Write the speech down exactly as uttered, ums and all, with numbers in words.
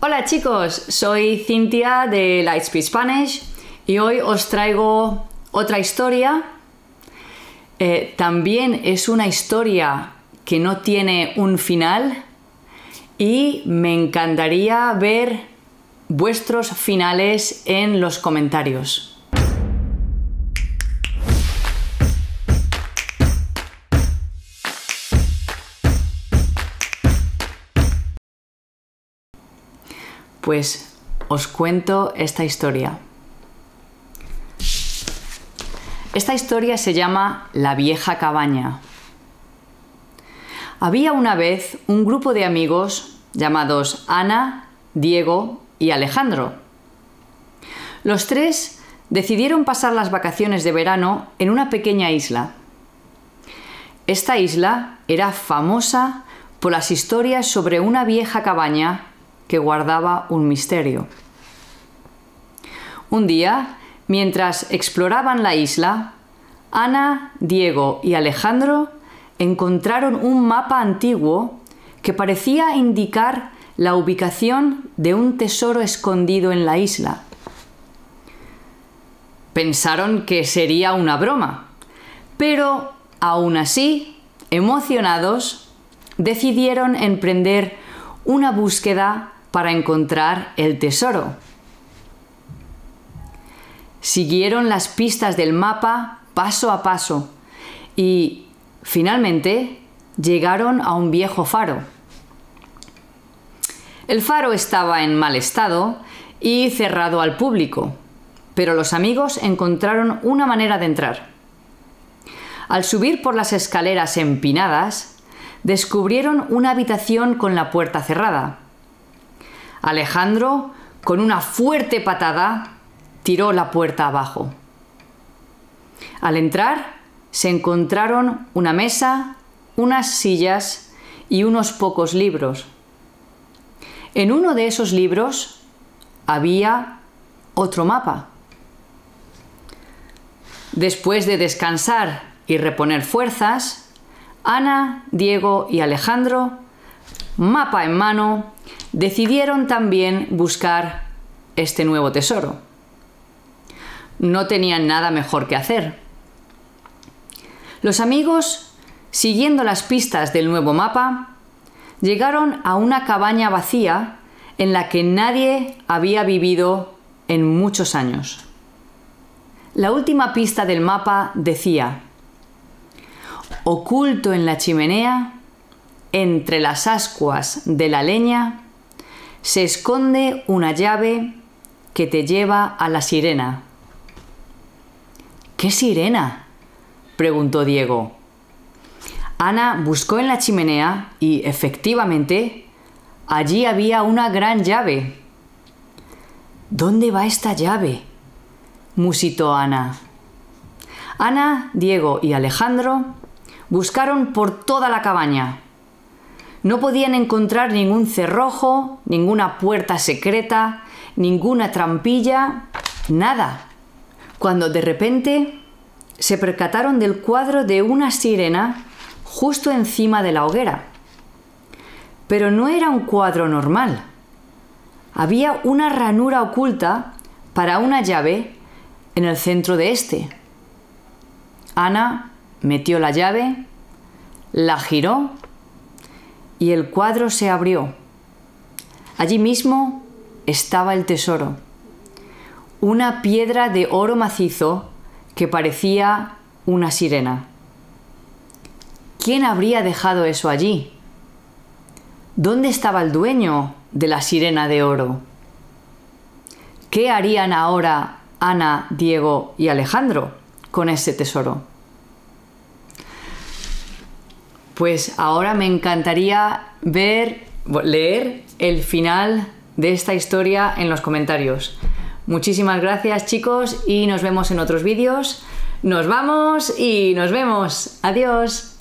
Hola chicos, soy Cintia de Lightspeed Spanish y hoy os traigo otra historia. Eh, también es una historia que no tiene un final y me encantaría ver vuestros finales en los comentarios. Pues os cuento esta historia. Esta historia se llama La vieja cabaña. Había una vez un grupo de amigos llamados Ana, Diego y Alejandro. Los tres decidieron pasar las vacaciones de verano en una pequeña isla. Esta isla era famosa por las historias sobre una vieja cabaña que guardaba un misterio. Un día, mientras exploraban la isla, Ana, Diego y Alejandro encontraron un mapa antiguo que parecía indicar la ubicación de un tesoro escondido en la isla. Pensaron que sería una broma, pero aún así, emocionados, decidieron emprender una búsqueda para encontrar el tesoro. Siguieron las pistas del mapa paso a paso y finalmente llegaron a un viejo faro. El faro estaba en mal estado y cerrado al público, pero los amigos encontraron una manera de entrar. Al subir por las escaleras empinadas, descubrieron una habitación con la puerta cerrada. Alejandro, con una fuerte patada, tiró la puerta abajo. Al entrar, se encontraron una mesa, unas sillas y unos pocos libros. En uno de esos libros había otro mapa. Después de descansar y reponer fuerzas, Ana, Diego y Alejandro, mapa en mano, decidieron también buscar este nuevo tesoro. No tenían nada mejor que hacer. Los amigos, siguiendo las pistas del nuevo mapa, llegaron a una cabaña vacía en la que nadie había vivido en muchos años. La última pista del mapa decía: oculto en la chimenea, entre las ascuas de la leña, se esconde una llave que te lleva a la sirena. ¿Qué sirena?, preguntó Diego. Ana buscó en la chimenea y, efectivamente, allí había una gran llave. ¿Dónde va esta llave?, musitó Ana. Ana, Diego y Alejandro buscaron por toda la cabaña. No podían encontrar ningún cerrojo, ninguna puerta secreta, ninguna trampilla, nada. Cuando de repente se percataron del cuadro de una sirena justo encima de la hoguera. Pero no era un cuadro normal. Había una ranura oculta para una llave en el centro de este. Ana metió la llave, la giró y el cuadro se abrió. Allí mismo estaba el tesoro, una piedra de oro macizo que parecía una sirena. ¿Quién habría dejado eso allí? ¿Dónde estaba el dueño de la sirena de oro? ¿Qué harían ahora Ana, Diego y Alejandro con ese tesoro? Pues ahora me encantaría ver, leer el final de esta historia en los comentarios. Muchísimas gracias chicos y nos vemos en otros vídeos. Nos vamos y nos vemos. Adiós.